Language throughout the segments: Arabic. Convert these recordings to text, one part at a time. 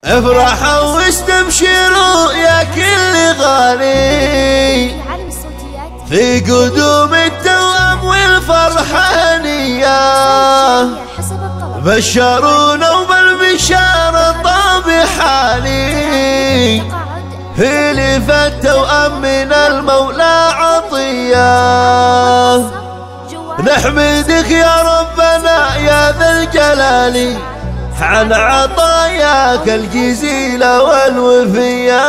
افرحوا واستبشروا يا كل غالي في قدوم التوأم والفرحة هنية. بشرونا وبالبشارة طاب حالي في لف التوأم من المولى عطية. نحمدك يا ربنا يا ذا الجلال عن عطاياك الجزيلة والوفية.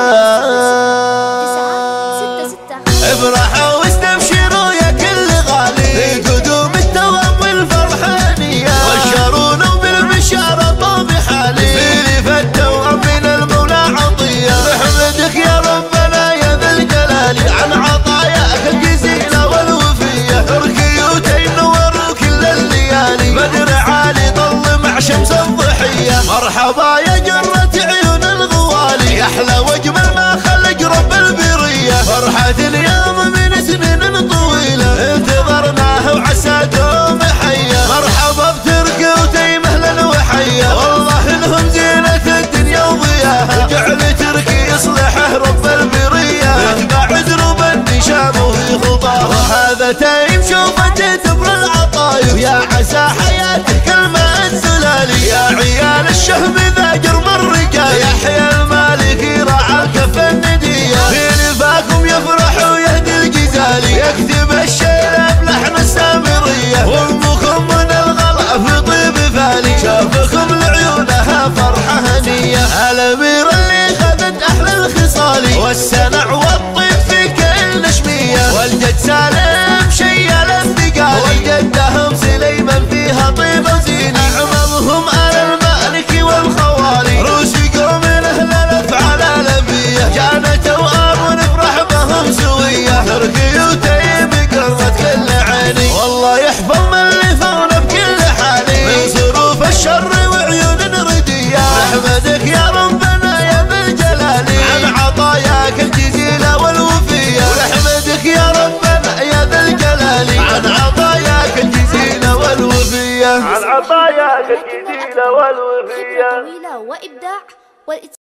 افرحوا واستبشروا يا كل غالي في قدوم التوأم والفرحة هنية. بشرونا وبالبشارة طاب حالي في لف التوأم من المولى عطية. نحمدك يا ربنا يا ذا الجلال عن عطاياك الجزيلة والوفية. تركيوتين نوروا كل الليالي بدر عالي طل مع شمس الضحية. مرحبا يا جرة عيون الغوالي يا احلى واجمل ما خلق رب البرية. فرحة اليوم من سنين طويلة انتظرناه وعسى دوم حية. مرحبا بتركي مهلا وحية والله انهم زينة الدنيا وضياها. جعل تركي يصلحه رب البرية يتبع دروب النشام وفي خطاها. هذا تايم شوفته تبر العطايف يا عسى حياتك كلمة الزلالي. يا عيال الشهم ذا جرم الرجال يحيى المالكي راعى الكف الندية. في نفاكم يفرح ويهدي الجزالي يكتب الشيلة بلحن السامرية. وامكم من الغلا في طيب فالي شافكم لعيونها فرحة هنية. الامير اللي خذت احلى الخصالي والسنع والطيب في كل نشمية. والجد سالم شيل الثقالي والجدهم سليمان فيها طيب وزيني. عمامهم آل المالكي والخوالي روس يقروا من اهل الافعال الانبياء. جانا توأم ونفرح بهم سوية. تركي وتيم قرت كل عيني والله يحفظ من لفونا بكل حالي من ظروف الشر وعيون ردية. نحمدك يا ربنا يا ذا الجلال عن عطاياك الجزيلة والوفية. ونحمدك يا ربنا يا ذا الجلال عن عطاياك الجزيلة والوفية. عن عطاياك الجزيلة والوفية. وإبداع